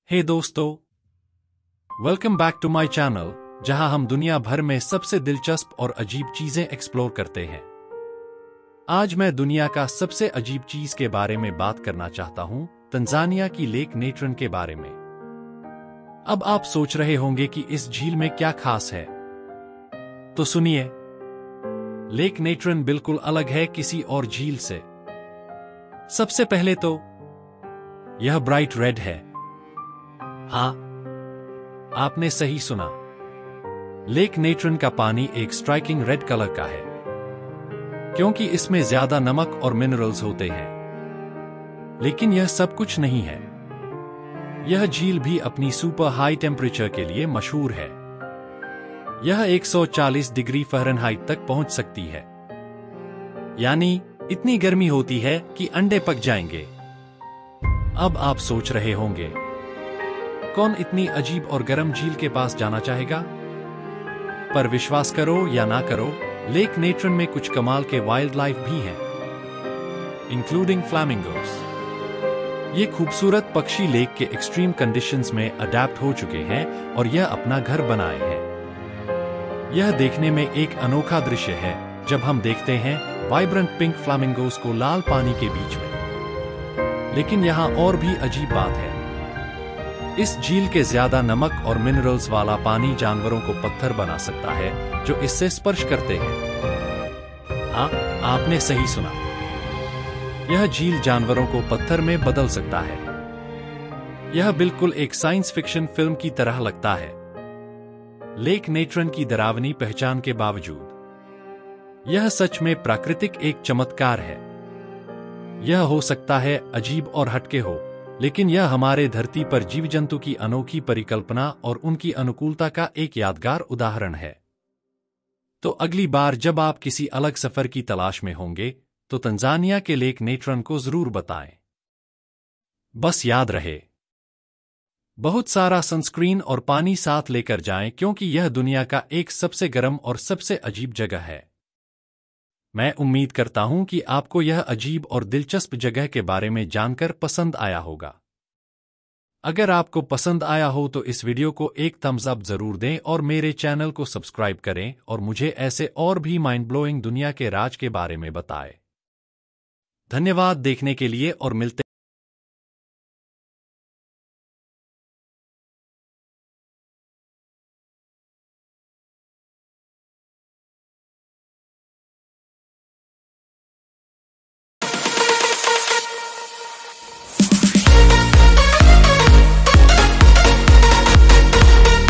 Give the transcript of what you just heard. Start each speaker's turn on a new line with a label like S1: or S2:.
S1: हे दोस्तों, welcome back to my channel, जहां हम दुनिया भर में सबसे दिलचस्प और अजीब चीजें एक्सप्लोर करते हैं। आज मैं दुनिया का सबसे अजीब चीज के बारे में बात करना चाहता हूं, तंजानिया की लेक नेट्रन के बारे में। अब आप सोच रहे होंगे कि इस झील में क्या खास है, तो सुनिए। लेक नेट्रन बिल्कुल अलग है किसी और झील से। सबसे पहले तो यह ब्राइट रेड है। हाँ, आपने सही सुना। लेक नेट्रन का पानी एक स्ट्राइकिंग रेड कलर का है, क्योंकि इसमें ज्यादा नमक और मिनरल्स होते हैं। लेकिन यह सब कुछ नहीं है। यह झील भी अपनी सुपर हाई टेम्परेचर के लिए मशहूर है। यह 140 डिग्री फ़ारेनहाइट तक पहुंच सकती है, यानी इतनी गर्मी होती है कि अंडे पक जाएंगे। अब आप सोच रहे होंगे, कौन इतनी अजीब और गर्म झील के पास जाना चाहेगा? पर विश्वास करो या ना करो, लेक नेट्रन में कुछ कमाल के वाइल्ड लाइफ भी हैं, इंक्लूडिंग फ्लैमिंगोस। ये खूबसूरत पक्षी लेक के एक्सट्रीम कंडीशंस में अडेप्ट हो चुके हैं और यह अपना घर बनाए हैं। यह देखने में एक अनोखा दृश्य है जब हम देखते हैं वाइब्रेंट पिंक फ्लैमिंगोस को लाल पानी के बीच में। लेकिन यहाँ और भी अजीब बात है। इस झील के ज्यादा नमक और मिनरल्स वाला पानी जानवरों को पत्थर बना सकता है जो इससे स्पर्श करते हैं। हाँ, आपने सही सुना। यह झील जानवरों को पत्थर में बदल सकता है। यह बिल्कुल एक साइंस फिक्शन फिल्म की तरह लगता है। लेक नेट्रन की डरावनी पहचान के बावजूद यह सच में प्राकृतिक एक चमत्कार है। यह हो सकता है अजीब और हटके हो, लेकिन यह हमारे धरती पर जीव जंतु की अनोखी परिकल्पना और उनकी अनुकूलता का एक यादगार उदाहरण है। तो अगली बार जब आप किसी अलग सफर की तलाश में होंगे, तो तंजानिया के लेक नेट्रन को जरूर बताएं। बस याद रहे, बहुत सारा सनस्क्रीन और पानी साथ लेकर जाएं, क्योंकि यह दुनिया का एक सबसे गर्म और सबसे अजीब जगह है। मैं उम्मीद करता हूं कि आपको यह अजीब और दिलचस्प जगह के बारे में जानकर पसंद आया होगा। अगर आपको पसंद आया हो तो इस वीडियो को एक थम्स अप जरूर दें और मेरे चैनल को सब्सक्राइब करें और मुझे ऐसे और भी माइंड ब्लोइंग दुनिया के राज के बारे में बताएं। धन्यवाद देखने के लिए और मिलते